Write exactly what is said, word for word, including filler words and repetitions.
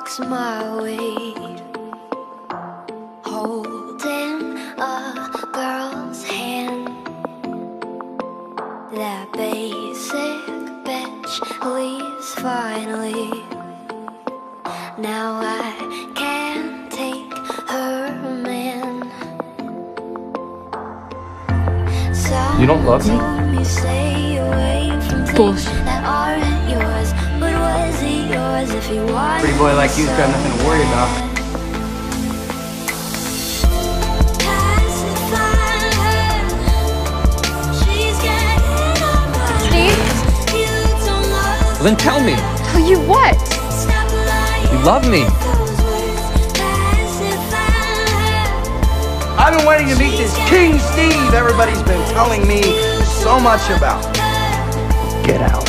walks my way, holding a girl's hand. That basic bitch leaves finally. Now I can't take her man. You don't love me? Bullshit. Pretty boy like you's got nothing to worry about. Steve? Well, then tell me. Tell you what? You love me. I've been waiting to meet this King Steve everybody's been telling me so much about. Get out.